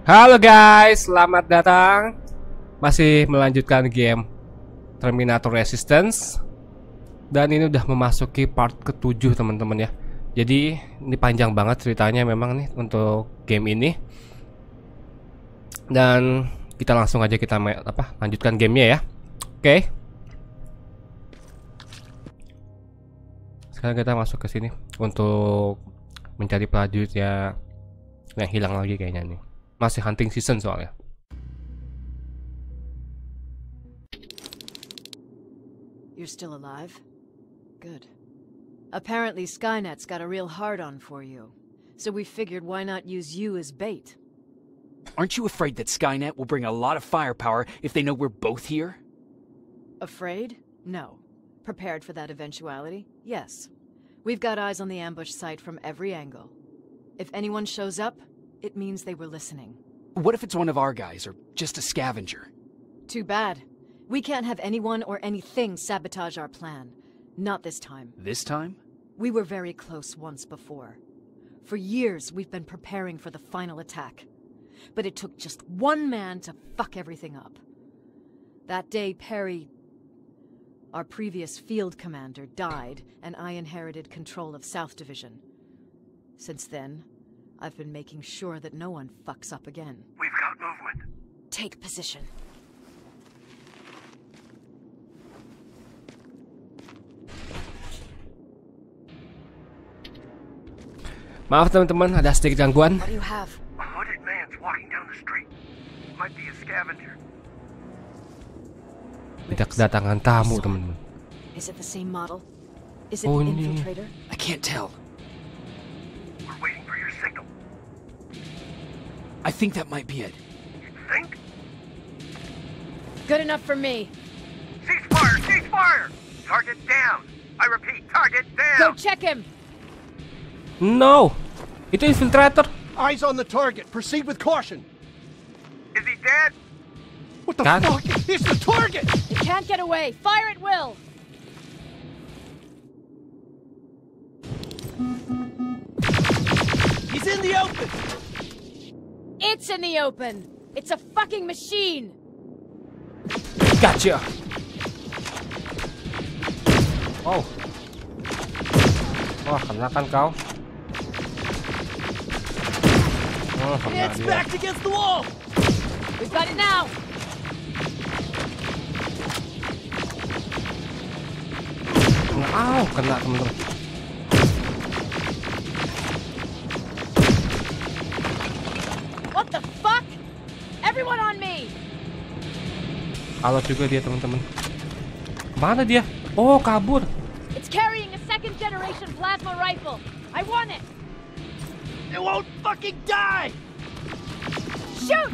Halo guys, selamat datang. Masih melanjutkan game Terminator Resistance. Dan ini udah memasuki part ke-7 teman-teman ya. Jadi ini panjang banget ceritanya memang nih untuk game ini. Dan kita langsung aja lanjutkan gamenya ya. Oke. Sekarang kita masuk ke sini untuk mencari prajuritnya yang hilang lagi kayaknya nih. Masih hunting season soalnya. You're still alive? Good. Apparently Skynet's got a real hard-on for you. So we figured why not use you as bait? Aren't you afraid that Skynet will bring a lot of firepower if they know we're both here? Afraid? No. Prepared for that eventuality? Yes. We've got eyes on the ambush site from every angle. If anyone shows up, it means they were listening. What if it's one of our guys, or just a scavenger? Too bad. We can't have anyone or anything sabotage our plan. Not this time. This time? We were very close once before. For years, we've been preparing for the final attack. But it took just one man to fuck everything up. That day, Perry, our previous field commander, died, and I inherited control of South Division. Since then, I've been making sure that no one fucks up again. We've got movement. Take position. Maaf teman-teman, ada sedikit gangguan. What do you have? A hooded man's walking down the street. Might be a scavenger. Kita kedatangan tamu teman-teman. Is it the same model? Is it Oh, the ini. infiltrator? I can't tell. We're waiting for your signal. I think that might be it. You think? Good enough for me. Cease fire! Cease fire! Target down! I repeat, target Go down! check him! No, itu infiltrator. Eyes on the target. Proceed with caution. Is he dead? What the God. fuck? It's the target! It can't get away. Fire at will. He's in the open! It's in the open. It's a fucking machine. Gotcha. Oh. Wah, kena kan kau? Oh, kena It's dia. backed against the wall! We've got it now. Kena teman-teman. What the fuck? Everyone on me. Alat juga dia teman-teman. Mana dia? Oh, kabur. It's carrying a second generation plasma rifle. I want it. It won't fucking die! Shoot!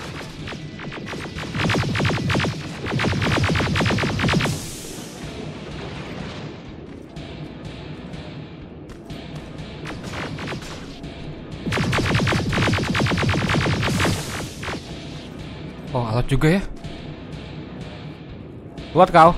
Oh, alat juga ya. Buat kau.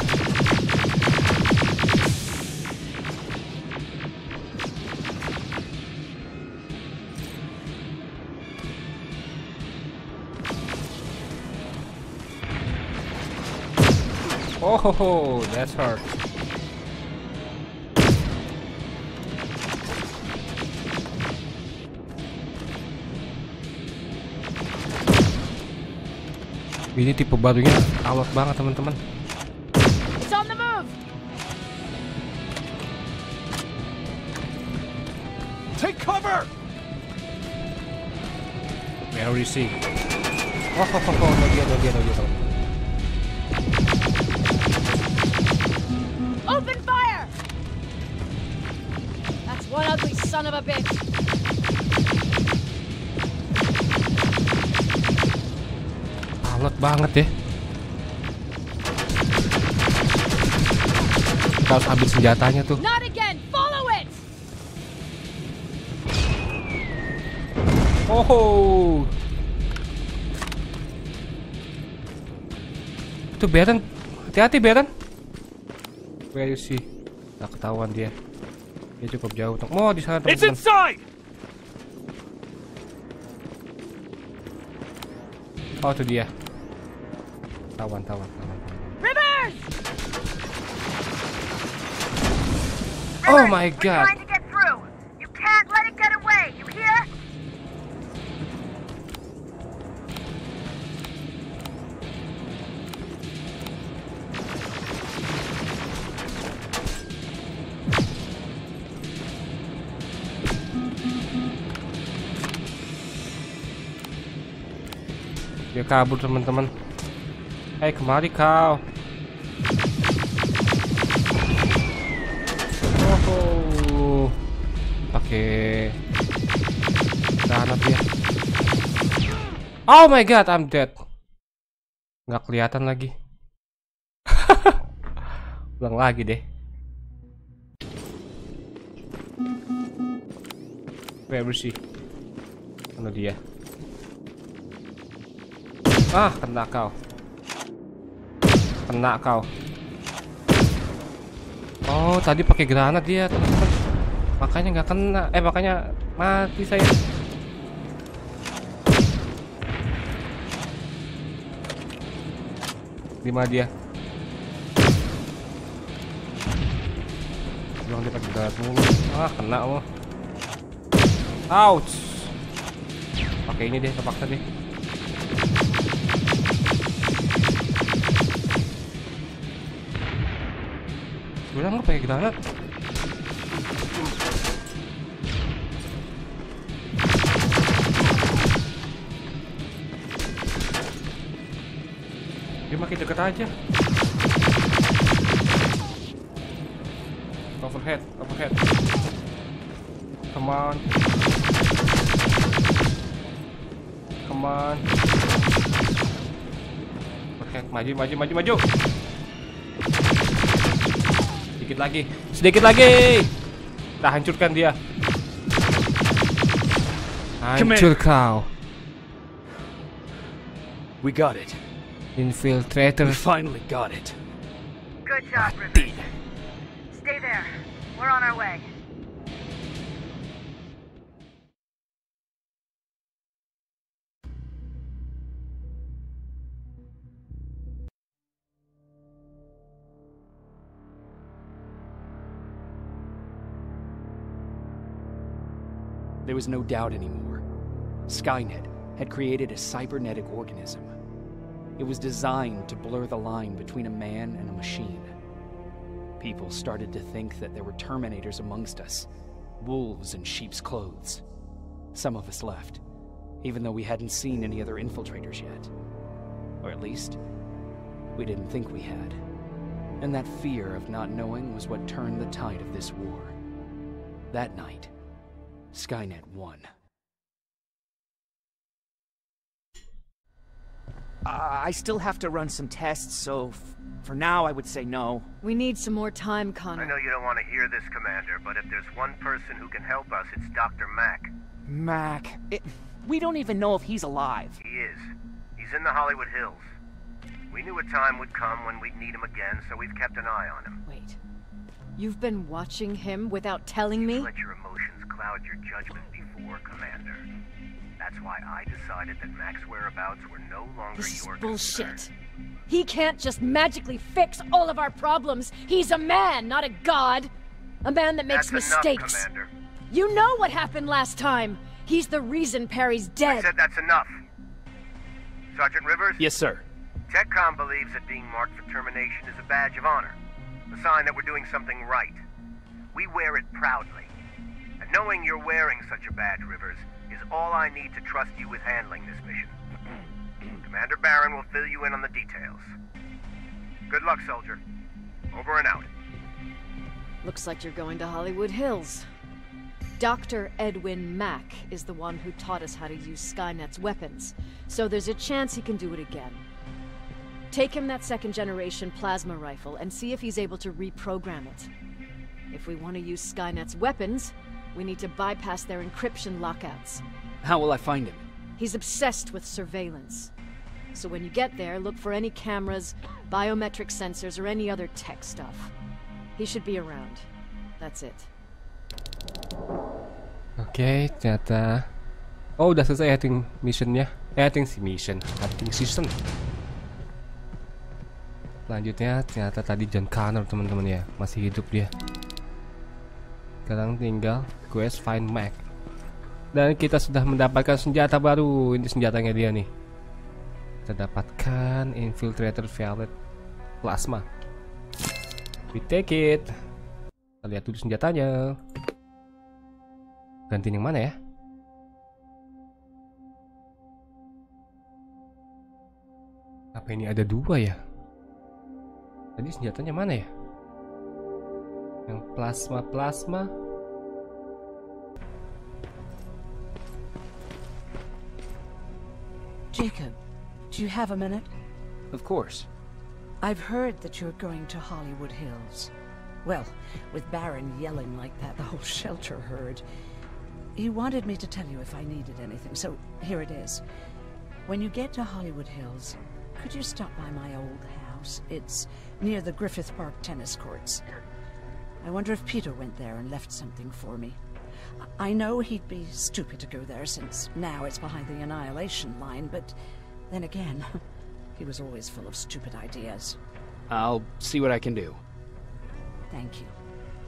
Oh, that's hurt. Ini tipe barunya alot banget teman-teman. It's on the move. Take cover! Where is he? Oh, no dia. Open fire! That's one ugly son of a bitch. Alot banget ya. Kita harus ambil senjatanya tuh. Not again. Follow it. Oh. Itu Baron. Hati-hati Baron. Where is he? Nggak ketahuan dia. Dia cukup jauh. Oh, di sana It's teman-teman. inside! Oh, itu dia. Tawan. Rivers! Oh my We're god. trying to get through. You can't let it get away. You hear? Dia kabur teman-teman. Hei, kemari kau. Oh, pakai granat dia. Oh my god, I'm dead. Nggak kelihatan lagi. Ulang lagi deh. Where is she? Mana dia? Ah, kena kau. Oh, tadi pakai granat dia, teman-teman. Makanya nggak kena. Makanya mati saya. Di mana dia? Bilang dia pakai granat mulu. Ah, kena loh. Ouch. Pakai ini deh, terpaksa deh. Bilang lu pakai granat. Dia makin dekat aja. Overhead. Come on. Overhead, maju. Sedikit lagi. Kita hancurkan dia. Hancur kau. We got it. Infiltrator. We finally got it. Good job, Rivers. Stay there. We're on our way. There was no doubt anymore. Skynet had created a cybernetic organism. It was designed to blur the line between a man and a machine. People started to think that there were Terminators amongst us, wolves in sheep's clothes. Some of us left, even though we hadn't seen any other infiltrators yet. Or at least, we didn't think we had. And that fear of not knowing was what turned the tide of this war. That night, Skynet won. I still have to run some tests, so for now I would say no. We need some more time, I Connor. know you don't want to hear this, Commander, but if there's one person who can help us, it's Dr. Mack. Mac, we don't even know if he's alive. He is. He's in the Hollywood Hills. We knew a time would come when we'd need him again, so we've kept an eye on him. Wait. You've been watching him without telling me? Let your emotions cloud your judgment before, Commander. That's why I decided that Mack's whereabouts were no longer This is your bullshit. concern. He can't just magically fix all of our problems. He's a man, not a god. A man that makes That's mistakes. enough, Commander. You know what happened last time. He's the reason Perry's I dead. said that's enough. Sergeant Rivers? Yes, sir. TechCom believes that being marked for termination is a badge of honor. A sign that we're doing something right. We wear it proudly. And knowing you're wearing such a badge, Rivers, is all I need to trust you with handling this mission. Commander Barron will fill you in on the details. Good luck, soldier. Over and out. Looks like you're going to Hollywood Hills. Dr. Edwin Mack is the one who taught us how to use Skynet's weapons, so there's a chance he can do it again. Take him that second-generation plasma rifle and see if he's able to reprogram it. If we want to use Skynet's weapons, we need to bypass their encryption lockouts. How will I find him? He's obsessed with surveillance. So when you get there, look for any cameras, biometric sensors, or any other tech stuff. He should be around. That's it. Oke, ternyata. Oh, udah selesai ya missionnya. Hunting season. Selanjutnya ternyata tadi John Connor teman-teman ya, masih hidup dia. Sekarang tinggal quest find Mac. Dan kita sudah mendapatkan senjata baru. Ini senjatanya dia nih. Kita dapatkan infiltrator violet plasma. We take it. Kita lihat dulu senjatanya. Gantiin yang mana ya? Apa ini ada dua ya? Tadi senjatanya mana ya? Yang plasma. Jacob, do you have a minute? Of course. I've heard that you're going to Hollywood Hills. Well, with Baron yelling like that, the whole shelter heard. He wanted me to tell you if I needed anything, so here it is. When you get to Hollywood Hills, could you stop by my old house? It's near the Griffith Park tennis courts. I wonder if Peter went there and left something for me. I know he'd be stupid to go there since now it's behind the Annihilation line, but then again, he was always full of stupid ideas. I'll see what I can do. Thank you.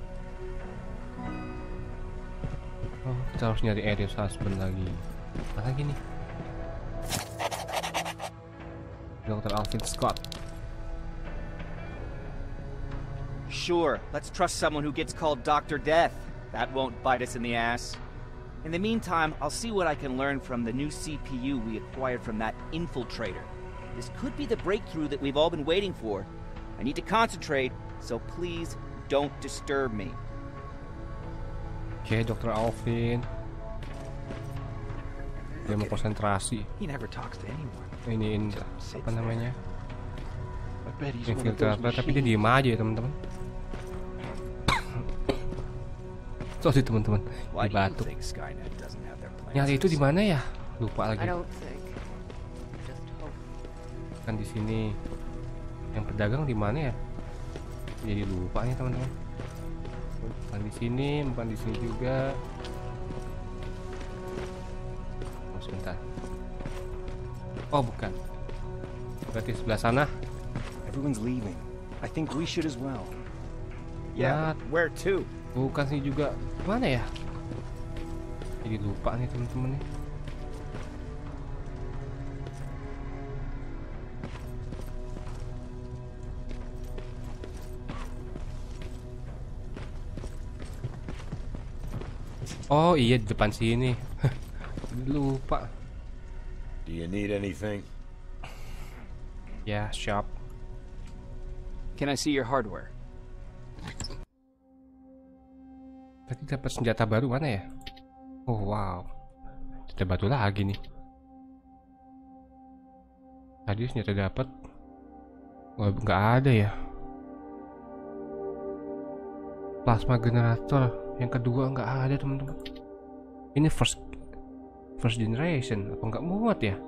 Oh, kita harus nyari Ariel's husband lagi. Apa lagi nih? Dr. Alvin Scott. Sure, let's trust someone who gets called Dr. Death. That won't bite us in the ass. In the meantime, I'll see what I can learn from the new CPU we acquired from that infiltrator. This could be the breakthrough that we've all been waiting for. I need to concentrate, so please don't disturb me. Oke, Dr. Alvin. Dia mau konsentrasi. He never talks to anyone. Ini apa namanya? I bet he's one of those Infiltrator, tapi dia diem aja ya teman-teman. Sorry teman-teman, Why di do you batuk. think Skynet doesn't have their plans? Nyari itu di mana ya? Lupa lagi. I don't think. Just hope. Kan di sini. Yang pedagang di mana ya? Jadi lupa nih teman-teman. Bukan di sini, bukan di sini juga. Oh, sebentar. Oh, bukan. Berarti sebelah sana. Everyone's leaving. I think we should as well. Ya, Where to? bukan sini juga. Mana ya? Jadi lupa nih teman-teman nih. Oh iya, di depan sini. Lupa. Do you need anything? Ya, shop. Can I see your hardware? Tadi dapat senjata baru mana ya? Oh wow, senjata baru lagi nih. Tadi senjata dapat. Wah, nggak ada ya. Plasma generator yang kedua nggak ada teman-teman. Ini first generation apa nggak muat ya?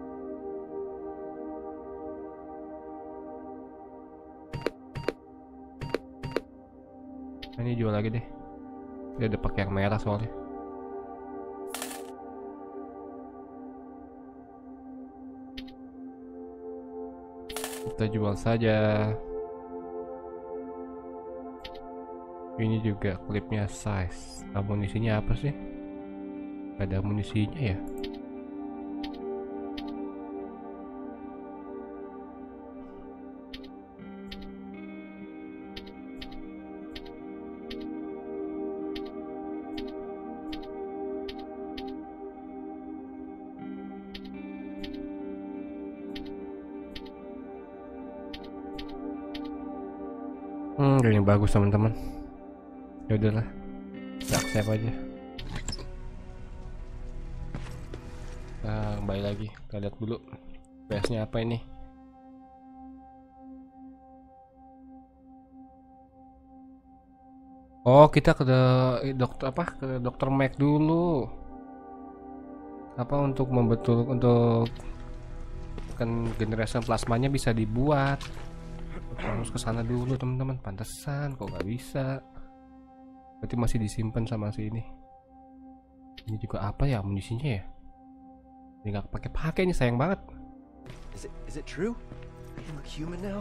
Ini jual lagi deh. Dia ada pakai yang merah soalnya. Kita jual saja. Ini juga klipnya size. Amunisinya apa sih? Ada amunisinya ya? Ini bagus teman-teman. Ya udahlah, kita accept aja. Nah, kembali lagi, kita lihat dulu PS-nya apa ini. Oh, kita ke dokter Mac dulu. Apa untuk kan generasi plasmanya bisa dibuat. Harus ke sana dulu teman-teman. Pantesan kok nggak bisa. Berarti masih disimpan sama si ini. Ini juga apa ya amunisinya ya? Ini nggak pakai nih, sayang banget. Is it true? You look human now.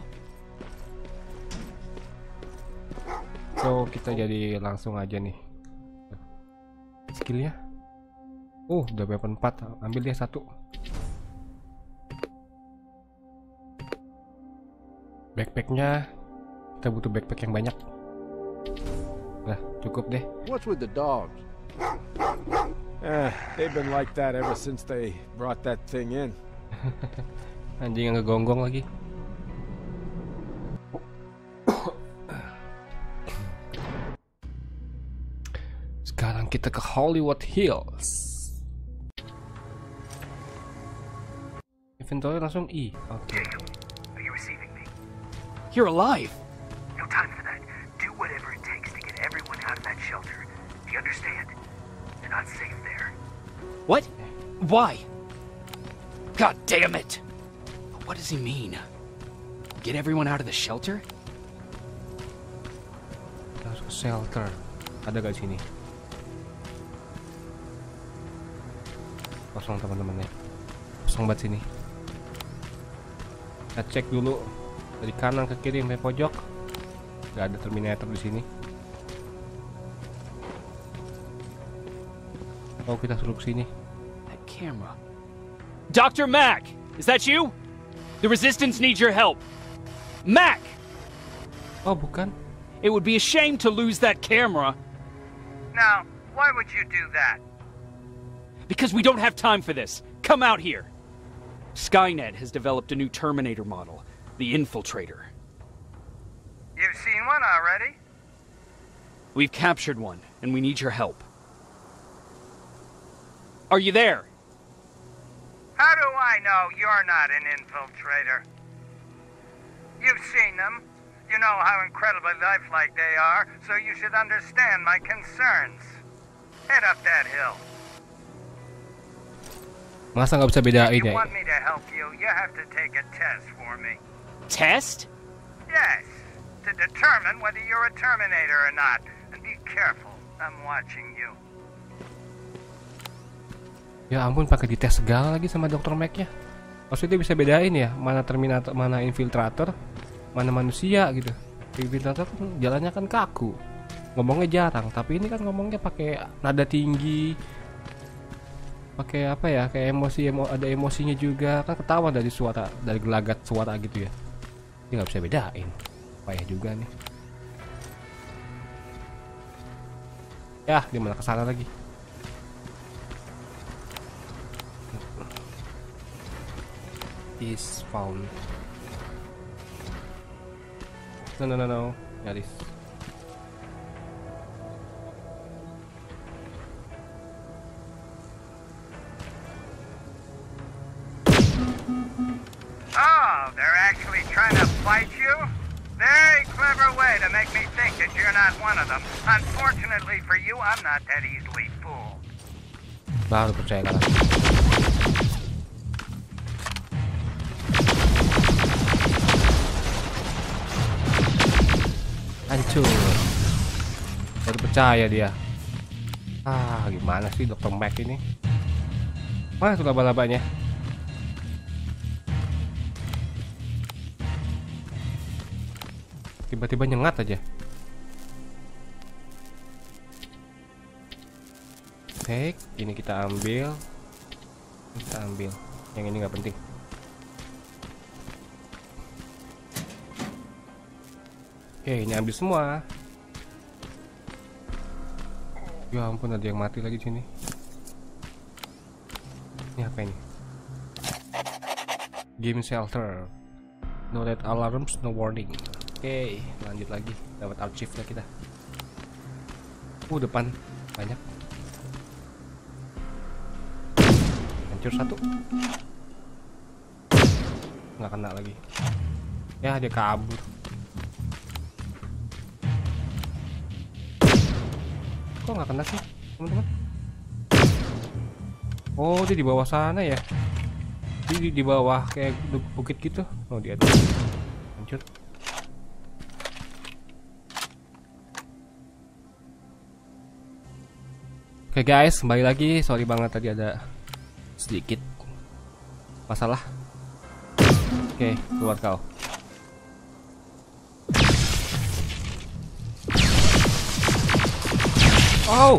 So kita jadi langsung aja nih. Skillnya. Udah weapon 4. Ambil dia 1. Backpacknya, kita butuh backpack yang banyak. Nah, cukup deh. What's with the dogs? They've been like that ever since they brought that thing in. Anjing yang ngegonggong lagi. Sekarang kita ke Hollywood Hills. Inventory langsung I. Oke. Are you receiving me? You're alive! No time for that. Do whatever it takes to get everyone out of that shelter. Do you understand? You're not safe there. What? Why? God damn it! What does he mean? Get everyone out of the shelter? Harus ke shelter. Ada gak sini? Kosong teman-teman ya. Kosong banget sini. Kita cek dulu dari kanan ke kiri sampai pojok. Gak ada Terminator di sini. Oh, kita suruh ke sini. That camera. Dr. Mack! Is that you? The Resistance needs your help. Mack! Oh, bukan. It would be a shame to lose that camera. Now, why would you do that? Because we don't have time for this. Come out here. Skynet has developed a new Terminator model, the Infiltrator. You've seen one already? We've captured one, and we need your help. Are you there? How do I know you're not an infiltrator? You've seen them. You know how incredibly lifelike they are, so you should understand my concerns. Head up that hill. Masa nggak bisa bedain If you ya? want me to help you, you have to take a test for me. Test? Yes, to determine whether you're a Terminator or not. And be careful, I'm watching you. Ya ampun, pakai dites segala lagi sama Dr. Mack ya. Maksudnya bisa bedain ya, mana Terminator, mana infiltrator, mana manusia gitu. Infiltrator kan jalannya kan kaku, ngomongnya jarang. Tapi ini kan ngomongnya pakai nada tinggi, pakai apa ya, kayak ada emosinya juga. Kan ketawa dari suara, dari gelagat suara gitu ya. Dia nggak bisa bedain. Payah juga nih. Ya, dia malah kesana lagi. Is found. No. Nyaris. Oh, they're actually trying to fight you? Very clever way to make me think that you're not one of them. Unfortunately for you, I'm not that easily fooled. Baru percaya kalah. Hancur. Baru percaya dia. Gimana sih Dr. Mack ini? Mana tuh laba-labanya? Tiba-tiba nyengat aja. Oke, ini kita ambil. Yang ini nggak penting. Oke, ini ambil semua. Ya ampun, ada yang mati lagi di sini. Ini apa ini? Game shelter. No red alarms, no warning. Oke, lanjut lagi. Dapat archive-nya kita. Depan banyak. Hancur satu. Nggak kena lagi. Ya, dia kabur. Kok nggak kena sih, teman-teman? Oh, dia di bawah sana ya. Di bawah kayak bukit gitu. Oh, dia ada. Hancur. Oke guys, kembali lagi. Sorry banget tadi ada sedikit Masalah. Oke, keluar kau. Oh,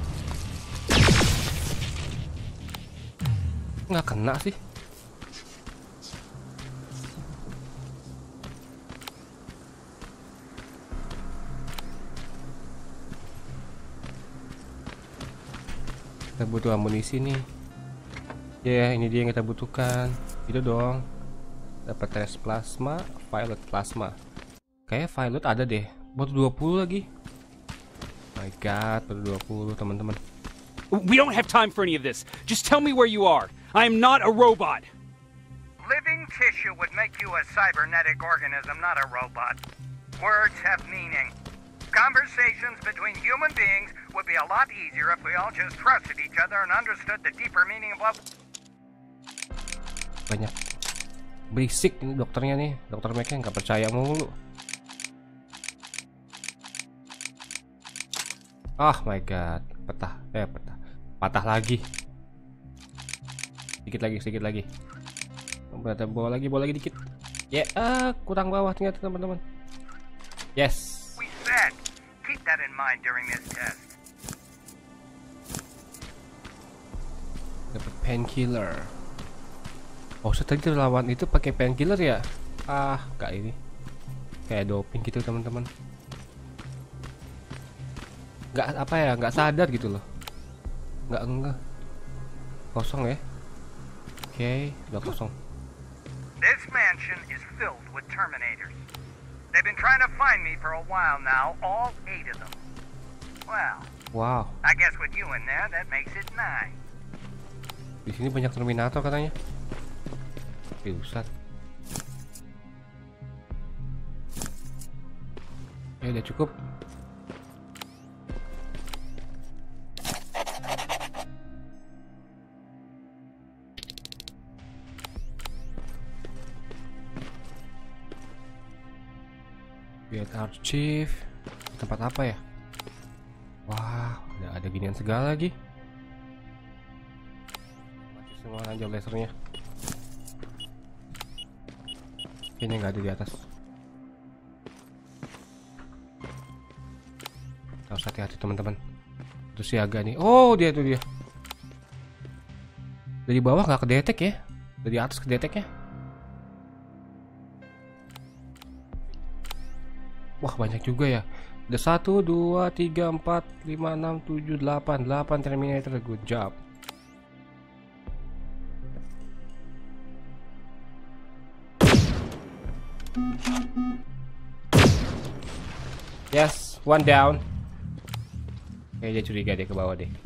nggak kena sih. Kita butuh amunisi nih. Ya, ini dia yang kita butuhkan. Itu dong. Dapat tes plasma, violet plasma. Kayak violet ada deh. Butuh 20 lagi. My god, baru 20 teman-teman. We don't have time for any of this. Just tell me where you are. I am not a robot. Living tissue would make you a cybernetic organism, not a robot. Words have meaning. Conversations between human beings would be a lot easier if we all just trusted each other and understood the deeper meaning of what... Banyak berisik ini dokternya nih. Dokter mereka nggak percaya mulu. Oh my god, patah lagi. Sedikit lagi. Bawa lagi dikit. Ya, kurang bawah ternyata teman-teman. Yes. We said, keep that in mind during this test. Dapat painkiller. Oh, tadi lawan itu pakai painkiller ya? Kayak ini. Kayak doping gitu teman-teman. Nggak sadar gitu loh. Nggak kosong ya. Oke, udah kosong. This mansion is filled with Terminators. They've been trying to find me for a while now, all 8 of them. Well, wow. I guess with you in there, that makes it 9. Di sini banyak Terminator katanya. Pusat. Ya udah cukup. Get archive. Tempat apa ya? Wah, ada ginian segala lagi. Mati semua lanjut lasernya. Ini nggak ada di atas. Harus hati-hati teman-teman. Terus siaga nih. Oh, dia tuh dia. Dari bawah nggak kedetek ya? Dari atas kedetek ya? Wah, banyak juga ya. Ada 1, 2, 3, 4, 5, 6, 7, 8 Terminator. Good job. Yes, one down. Kayaknya dia curiga deh ke bawah deh.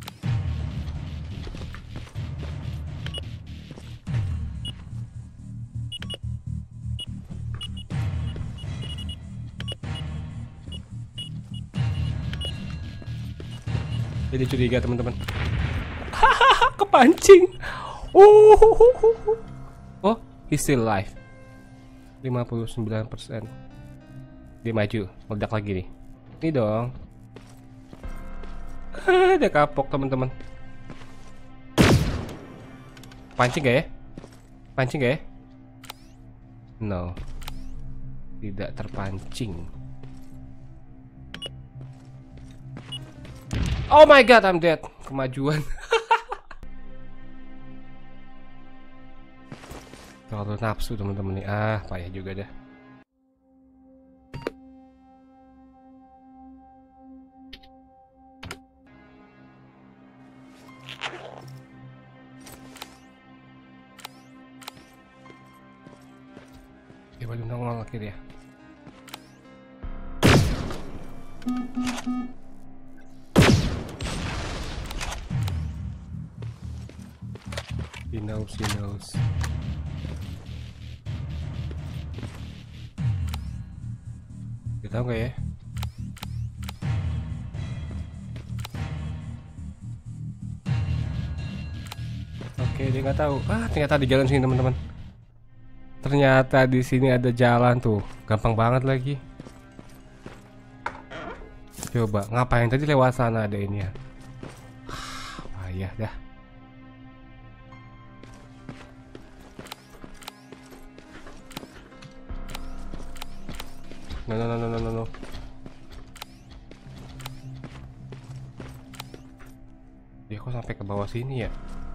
Jadi curiga teman-teman. Hahaha, kepancing. Oh, he's still alive. 59%. Dia maju, meledak lagi nih. Ini dong. Dia kapok teman-teman. Pancing gak ya? Pancing gak ya? No. Tidak terpancing. Oh my god, I'm dead. Kemajuan. Terlalu nafsu teman-teman nih. Payah juga dah. Ya belum nongol akhir ya. He knows. Dia tahu nggak ya? Oke, dia nggak tahu. Ternyata di jalan sini teman-teman. Ternyata di sini ada jalan tuh. Gampang banget lagi. Coba ngapain tadi lewat sana ada ini ya? Payah dah. No. Dia kok sampai ke bawah sini ya?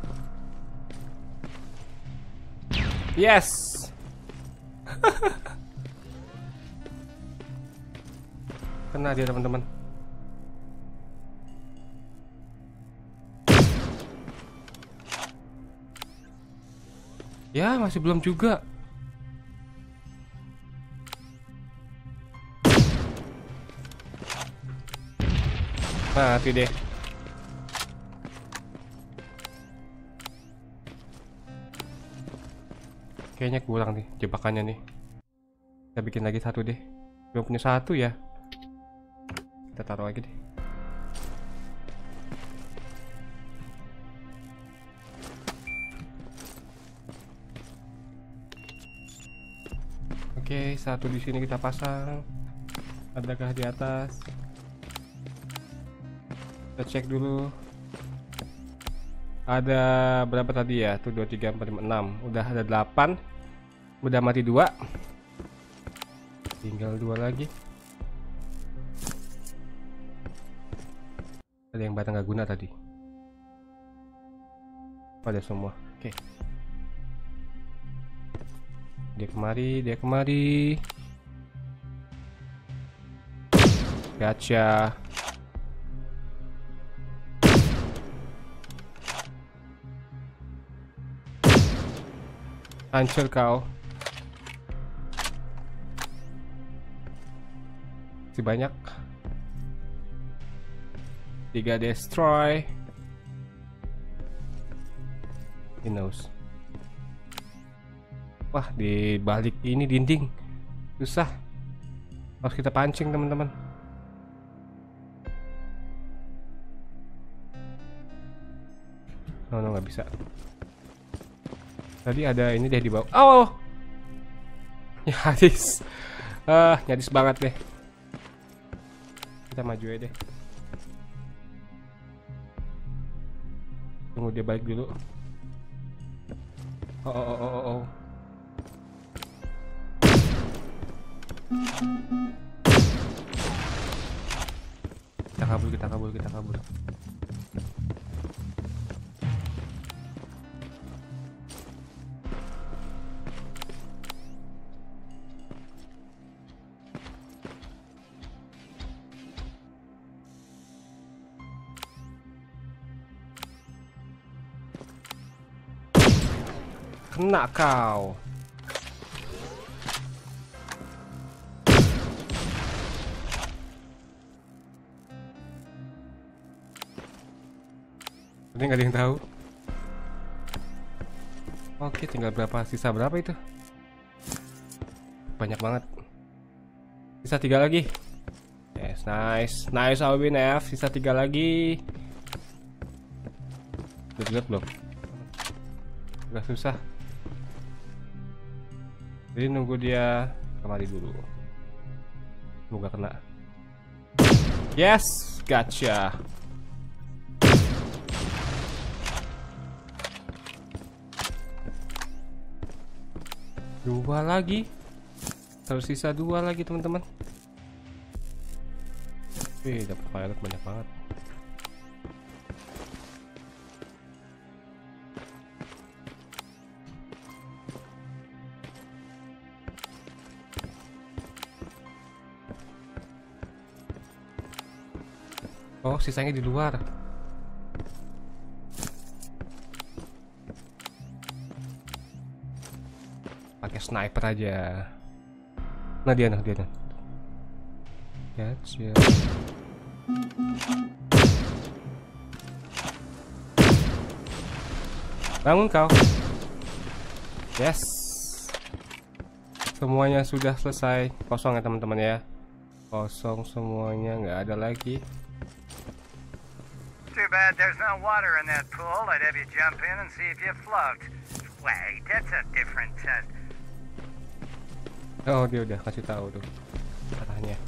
Yes. Kena dia teman-teman. Ya masih belum juga. Mati deh. Kayaknya kurang nih jebakannya nih. Kita bikin lagi satu deh. Belum punya satu ya. Kita taruh lagi deh. Oke, satu di sini kita pasang. Adakah di atas? Kita cek dulu. Ada berapa tadi ya? 1, 2, 3, 4, 5, 6. Udah ada 8. Udah mati 2. Tinggal 2 lagi. Ada yang batang gak guna tadi. Pada semua. Oke. Dia kemari. Gacha. Hancur kau. Masih banyak. 3 destroy. He knows. Wah, di balik ini dinding susah. Harus kita pancing teman-teman. No, nggak bisa. Tadi ada ini deh di bawah. Oh, nyaris, nyaris banget deh. Kita maju aja deh. Tunggu dia balik dulu. Oh. Kita kabur. Kena kau. Ini nggak ada yang tahu. Oke, tinggal berapa? Sisa berapa itu? Banyak banget. Sisa 3 lagi. Yes, nice Alvin F. Sisa 3 lagi. Udah belum? Udah susah. Jadi nunggu dia kemari dulu. Semoga kena. Yes, gotcha. Dua lagi. Tersisa 2 lagi teman-teman. Dapat pilot banyak banget. Oh, sisanya di luar. Pakai sniper aja. Nah dia. Gotcha. Bangun kau. Yes. Semuanya sudah selesai. Kosong ya teman-teman ya. Kosong semuanya, nggak ada lagi. Too bad there's no water in that pool. I'd have you jump in and see if you float. Wait, that's a different Oh, dia udah kasih tahu tuh arahnya.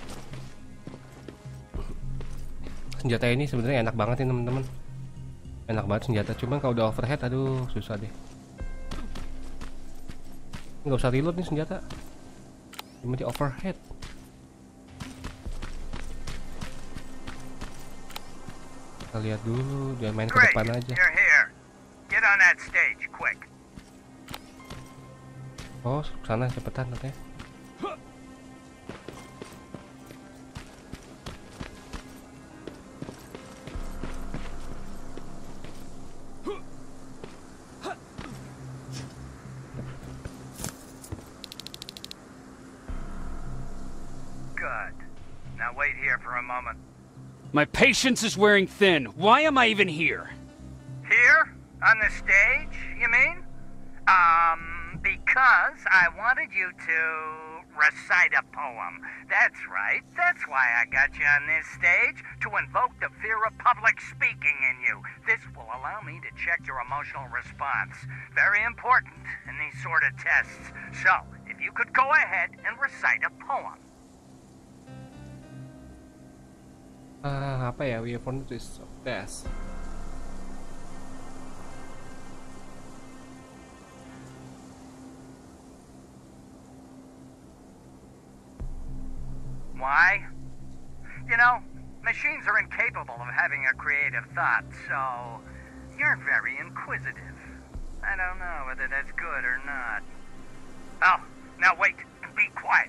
Senjata ini sebenarnya enak banget nih teman-teman. Enak banget senjata, cuman kalau udah overhead aduh susah deh. Nggak usah reload nih senjata, cuma di overhead. Kita lihat dulu, dia main ke depan aja. You're here. Get on that stage, quick. Oh, sana cepetan katanya. Good. Now wait here for a moment. My patience is wearing thin. Why am I even here? Here? On the stage, you mean? Because I wanted you to recite a poem. That's right. That's why I got you on this stage, to invoke the fear of public speaking in you. This will allow me to check your emotional response. Very important in these sort of tests. So, if you could go ahead and recite a poem. Apa ya? We have found this test. Why? You know, machines are incapable of having a creative thought, so you're very inquisitive. I don't know whether that's good or not. Oh, now wait, be quiet.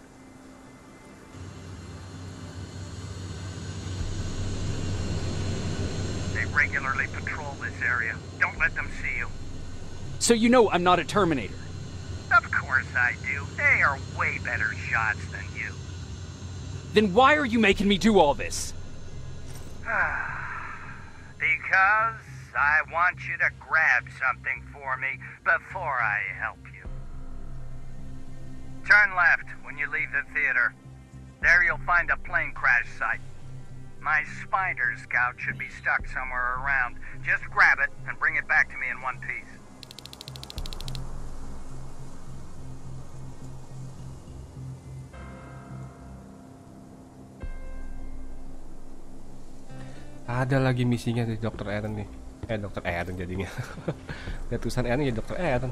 They regularly patrol this area. Don't let them see you. So you know I'm not a Terminator. Of course I do. They are way better shots than you. Then why are you making me do all this? Because I want you to grab something for me before I help you. Turn left when you leave the theater. There you'll find a plane crash site. My spider scout should be stuck somewhere around. Just grab it and bring it back to me in one piece. Ada lagi misinya di Dr. Aaron nih. Dr. Aaron jadinya. Lihat tulisan Aaron ya Dr. Aaron.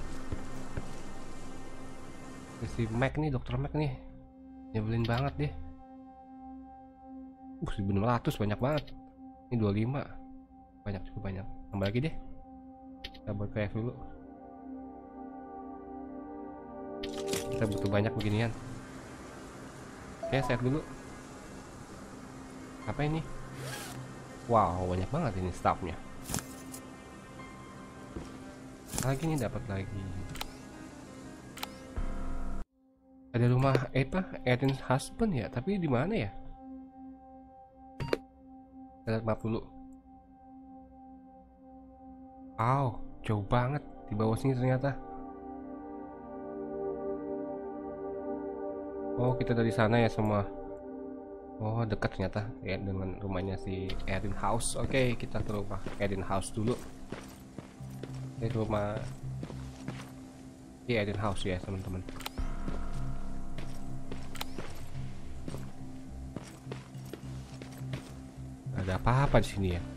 Si Mac nih, Dr. Mac nih. Nyebelin banget deh. 1.600 banyak banget. Ini 25. Banyak, cukup banyak. Tambah lagi deh. Kita buat kayak dulu. Kita butuh banyak beginian. Oke, save dulu. Apa ini? Wow, banyak banget ini staffnya. Lagi nih dapat lagi. Ada rumah Eden's husband ya, tapi di mana ya? Kita lihat map dulu. Wow, jauh banget di bawah sini ternyata. Oh, kita dari sana ya semua. Oh, dekat ternyata ya dengan rumahnya si Erin House. Oke, kita ke rumah Erin House dulu. Ini rumah Erin House ya, teman-teman. Ada apa-apa di sini ya?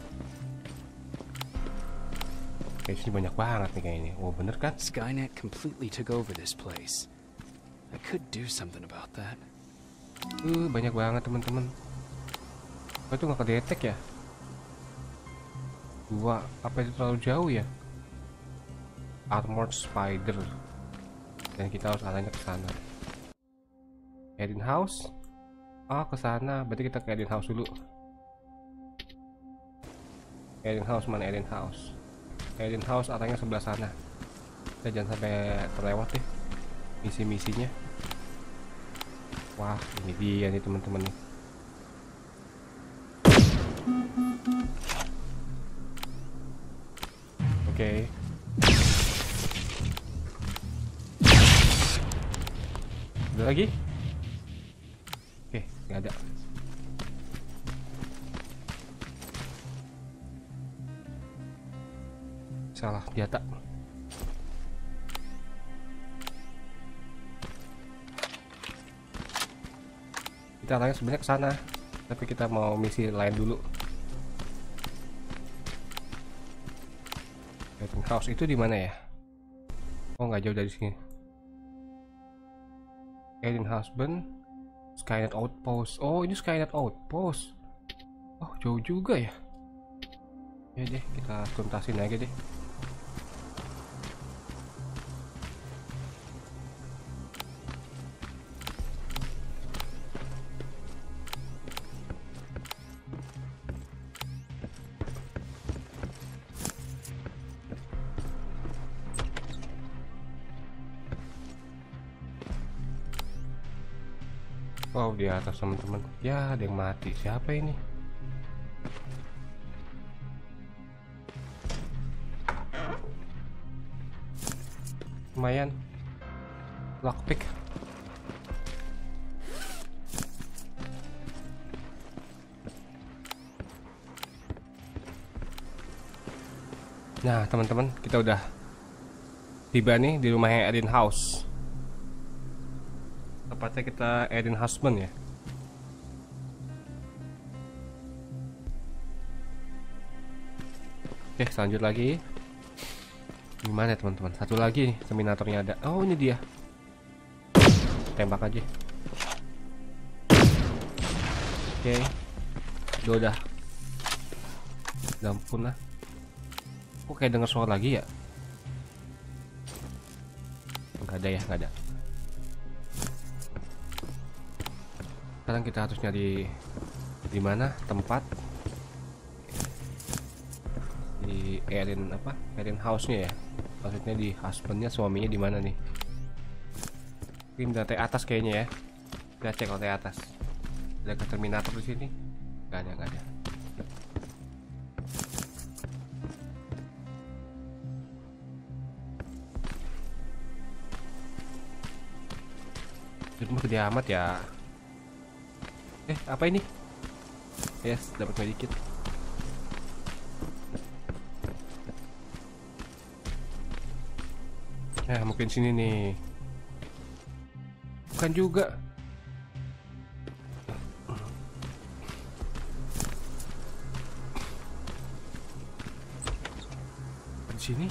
Kayak sini banyak banget nih kayak ini. Oh, bener kan? Skynet completely took over this place. I could do something about that. Banyak banget teman-teman. Oh, itu nggak kedetek ya? Dua, apa itu terlalu jauh ya? Armored Spider. Dan kita harus arahnya ke sana. Erin House. Oh, ke sana. Berarti kita ke Erin House dulu. Erin House mana Erin House? Erin House arahnya sebelah sana. Kita jangan sampai terlewat deh misi-misinya. Wah, ini dia nih teman-teman nih. Oke. Ada lagi? Oke, nggak ada. Salah senjata. Kita arahnya sebenarnya ke sana, tapi kita mau misi lain dulu. Eden House itu di mana ya? Oh, nggak jauh dari sini. Eden Husband, Skynet Outpost. Oh, ini Skynet Outpost. Oh, jauh juga ya. Ya deh, kita tuntasin aja deh. Wow, di atas teman-teman. Ya, ada yang mati. Siapa ini? Lumayan. Lockpick. Nah, teman-teman, kita udah tiba nih di rumahnya Eden House. Tepatnya kita Eden Husband ya. Oke, lanjut lagi. Gimana ya teman-teman? Satu lagi nih, Terminatornya ada. Oh, ini dia. Tembak aja. Oke. Udah. Ampun lah. Kok kayak denger suara lagi ya? Enggak ada ya, enggak ada. Sekarang kita harus nyari di mana tempat di Erin apa? Erin House-nya ya. Maksudnya di husbandnya, suaminya di mana nih? Ini dari atas kayaknya ya. Kita cek lantai atas. Ada ke Terminator di sini? Gak ada, gak ada. Cuma gede amat ya. Apa ini? Yes, dapat medikit. Nah, mungkin sini nih. Bukan juga. Di sini.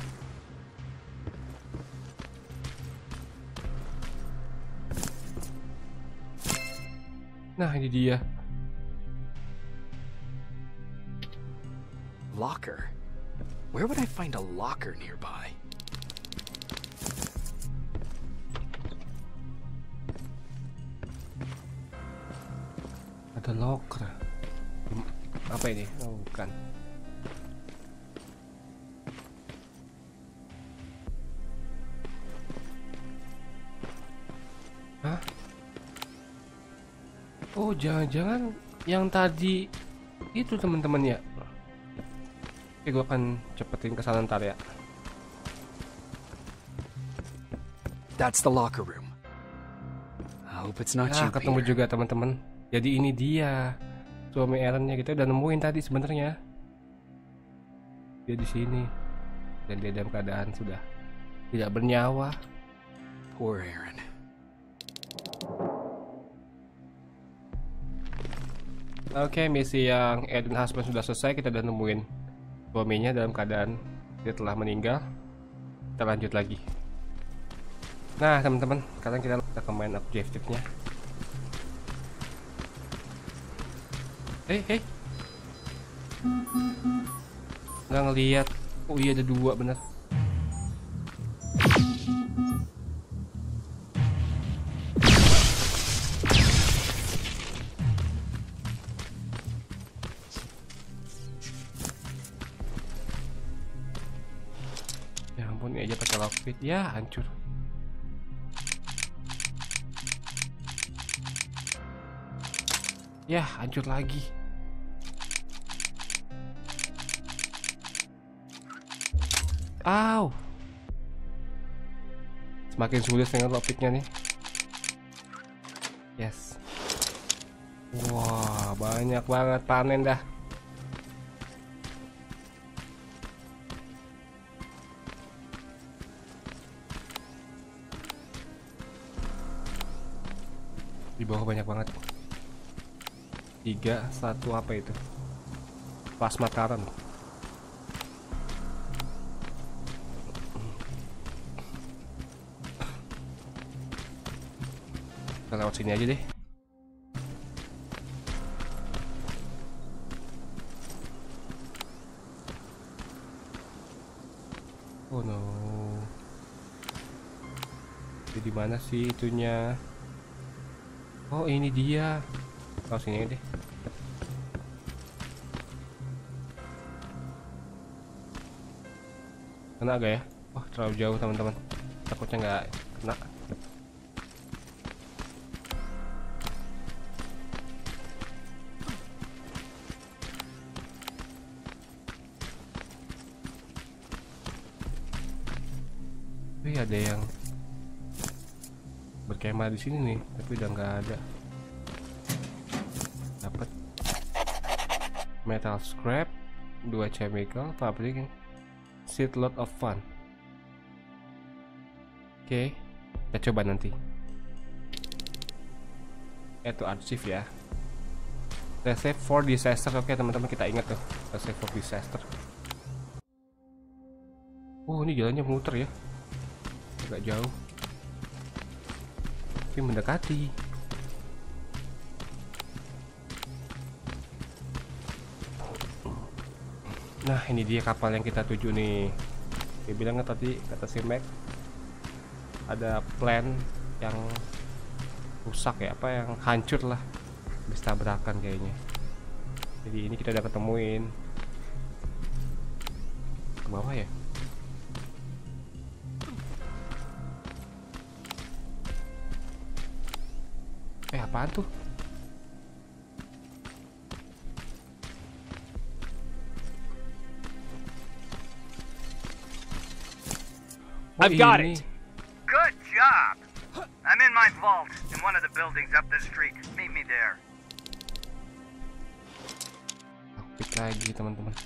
Nah, ini dia. Locker? Where would I find a locker nearby? Ada locker. Apa ini? Oh, bukan. Hah? Oh, jangan-jangan yang tadi itu teman-teman ya. Oke, gue akan cepetin kesana ntar ya. That's the locker room. I hope it's not you, ketemu Peter. juga teman-teman. Jadi ini dia suami Aaron-nya, kita udah nemuin tadi sebenarnya. Dia di sini dan dia dalam keadaan sudah tidak bernyawa. Poor Aaron. Oke, misi yang Eden Husband sudah selesai. Kita udah nemuin suaminya dalam keadaan dia telah meninggal. Kita lanjut lagi. Nah, teman-teman, sekarang kita main objektifnya. Hei. Nggak ngeliat. Oh iya, ada dua bener. Ya ampun, ini aja pakai lockpick. Ya, hancur. Ya, hancur lagi. Aw. Semakin sulit dengan lockpicknya nih. Yes. Wah, banyak banget panen dah. Di bawah banyak banget. 3, 1 apa itu? Plasma current. Kita lewat sini aja deh. Oh no. Di mana sih itunya? Oh ini dia. Oh sini deh. Kena gak ya? Wah terlalu jauh teman-teman. Takutnya nggak kena. Wih ada yang berkemah di sini nih, tapi udah nggak ada. Dapat metal scrap, 2 chemical, fabric, seed lot of fun. Oke, kita coba nanti. Itu archive ya. Save for disaster. Oke teman-teman, kita ingat tuh, save for disaster. Oh ini jalannya muter ya, agak jauh tapi mendekati. Nah ini dia kapal yang kita tuju nih. Dia bilang tadi kata si Mac ada plan yang rusak ya, apa yang hancur lah, habis tabrakan kayaknya. Jadi ini kita udah ketemuin. Ke bawah ya. Apaan tuh? I've got it. Good job. I'm in my vault in one of the buildings up the street. Meet me there. Klik lagi teman-teman.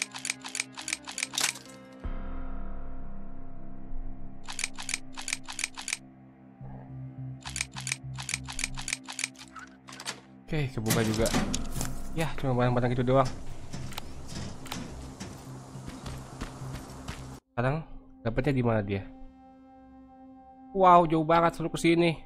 Oke, kebuka juga. Ya, cuma barang-barang itu doang. Sekarang dapatnya di mana dia? Wow, jauh banget suruh ke sini.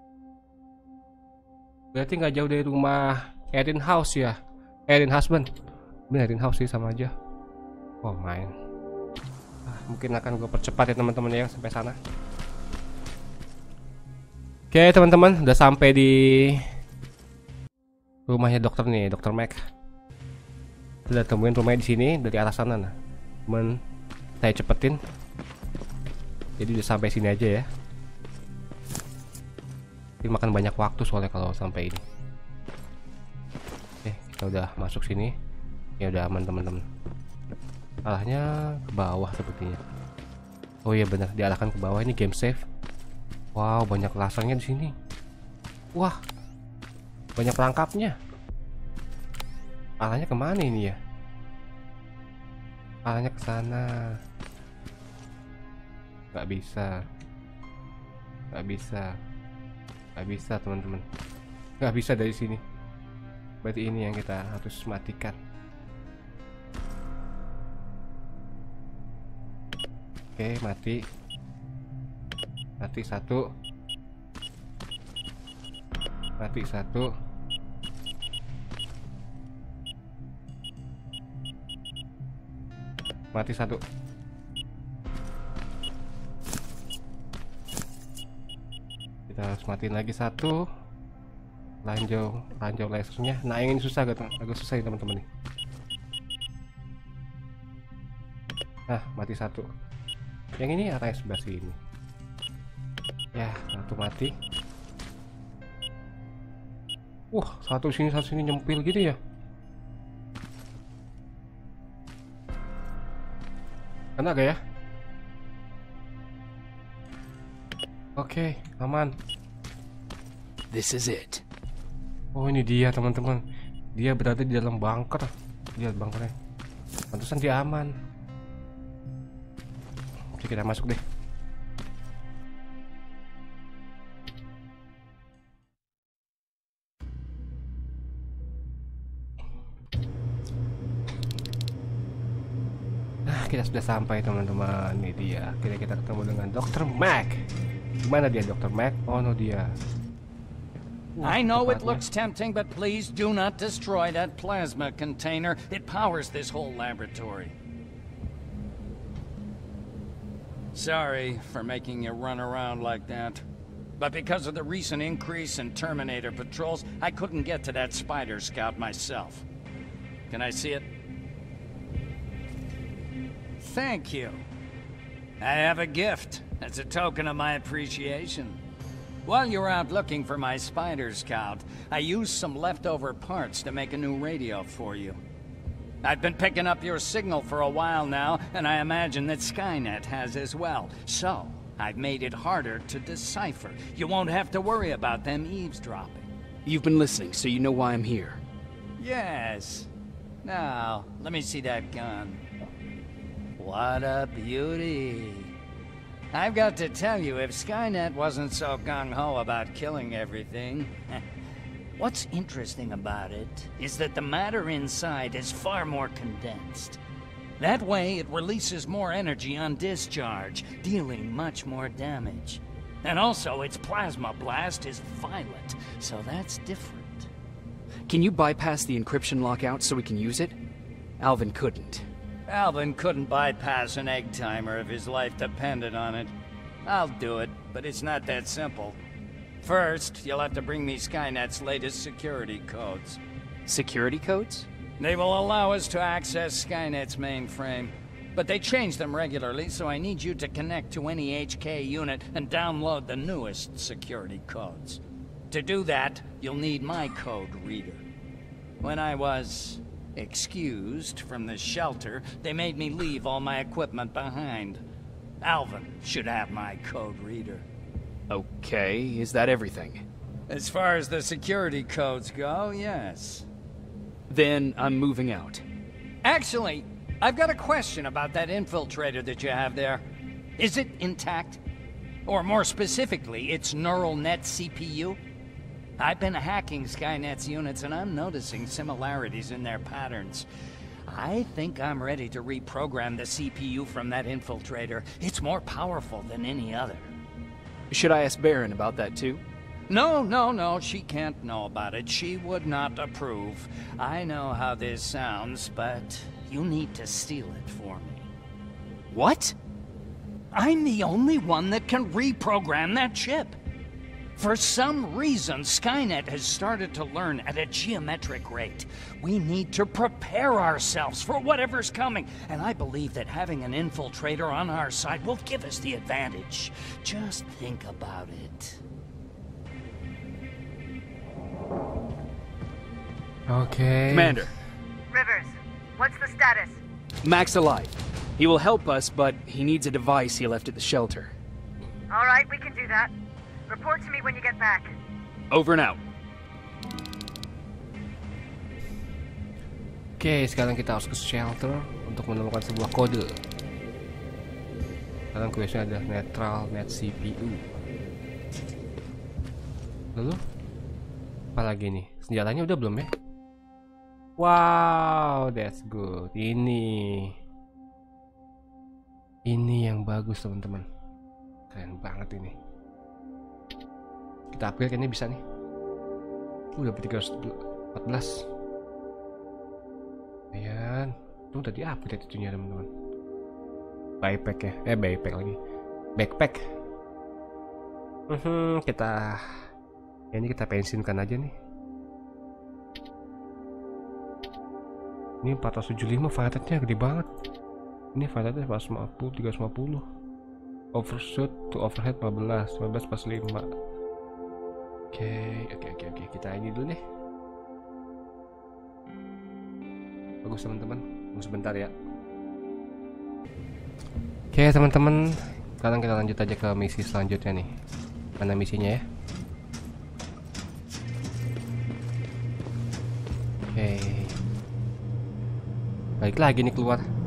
Berarti nggak jauh dari rumah Erin House ya? Erin Husband. Bener, Erin House sih sama aja. Oh, main. Mungkin akan gue percepat ya teman-teman ya sampai sana. Oke, teman-teman, udah sampai di rumahnya dokter nih, Dokter Mac. Udah temuin rumahnya di sini dari arah sana nah. Cuman saya cepetin. Jadi udah sampai sini aja ya. Ini makan banyak waktu soalnya kalau sampai ini. Oke, kita udah masuk sini. Ya udah aman teman-teman. Arahnya ke bawah sepertinya. Oh iya benar, diarahkan ke bawah. Ini game save. Wow, banyak lasangnya di sini. Wah. Banyak perangkapnya. Arahnya kemana ini ya? Arahnya ke sana. Gak bisa. Gak bisa. Gak bisa teman-teman. Gak bisa dari sini. Berarti ini yang kita harus matikan. Oke, mati. Mati satu. Mati satu. Mati satu. Kita harus matiin lagi satu. Lanjau lasernya. Nah yang ini susah, agak susah ya teman-teman nih. Nah mati satu. Yang ini arahnya sebelah sini. Ya satu mati. Satu sini nyempil gitu ya. Kena gak ya? Oke, aman. This is it. Oh ini dia teman-teman. Dia berada di dalam bunker. Lihat bunkernya. Pantesan dia aman. Oke kita masuk deh. Kita sudah sampai teman-teman. Ini dia. Kita ketemu dengan Dr. Mac. Gimana dia Dr. Mac? Oh no dia. I know it tempatnya. looks tempting, but please do not destroy that plasma container. It powers this whole laboratory. Sorry for making you run around like that. But because of the recent increase in Terminator patrols, I couldn't get to that Spider Scout myself. Can I see it? Thank you. I have a gift as a token of my appreciation. While you were out looking for my Spider Scout, I used some leftover parts to make a new radio for you. I've been picking up your signal for a while now, and I imagine that Skynet has as well. So, I've made it harder to decipher. You won't have to worry about them eavesdropping. You've been listening, so you know why I'm here. Yes. Now, let me see that gun. What a beauty. I've got to tell you, if Skynet wasn't so gung-ho about killing everything... What's interesting about it is that the matter inside is far more condensed. That way, it releases more energy on discharge, dealing much more damage. And also, its plasma blast is violent, so that's different. Can you bypass the encryption lockout so we can use it? Alvin couldn't. Alvin couldn't bypass an egg timer if his life depended on it. I'll do it, but it's not that simple. First, you'll have to bring me Skynet's latest security codes. Security codes? They will allow us to access Skynet's mainframe. But they change them regularly, so I need you to connect to any HK unit and download the newest security codes. To do that, you'll need my code reader. When I was excused from the shelter, they made me leave all my equipment behind. Alvin should have my code reader. Okay, is that everything? As far as the security codes go, yes. Then I'm moving out. Actually, I've got a question about that infiltrator that you have there. Is it intact? Or more specifically, its neural net CPU? I've been hacking Skynet's units and I'm noticing similarities in their patterns. I think I'm ready to reprogram the CPU from that infiltrator. It's more powerful than any other. Should I ask Baron about that too? No, she can't know about it. She would not approve. I know how this sounds, but you need to steal it for me. What? I'm the only one that can reprogram that chip. For some reason, Skynet has started to learn at a geometric rate. We need to prepare ourselves for whatever's coming, and I believe that having an infiltrator on our side will give us the advantage. Just think about it. Okay. Commander. Rivers, what's the status? Mac's alive. He will help us, but he needs a device he left at the shelter. All right, we can do that. Report to me when you get back. Over and out. Oke, sekarang kita harus ke shelter untuk menemukan sebuah kode. Sekarang questnya ada neutral net CPU. Lalu apa lagi nih? Senjatanya udah belum ya? Wow, that's good. Ini yang bagus teman-teman. Keren banget ini. Kita upgrade ini bisa nih. Udah 314. Ayan, itu udah di upgrade itunya teman-teman. Backpack ya, backpack lagi. Backpack. Ini kita pensiunkan aja nih. Ini 475 fire rate-nya gede banget. Ini fire rate-nya 450, 350. Overshoot to overhead 15 pas 5. Oke, kita ini dulu deh. Bagus teman-teman, tunggu sebentar ya. Oke teman-teman, sekarang kita lanjut aja ke misi selanjutnya nih. Mana misinya ya? Oke, balik lagi nih keluar.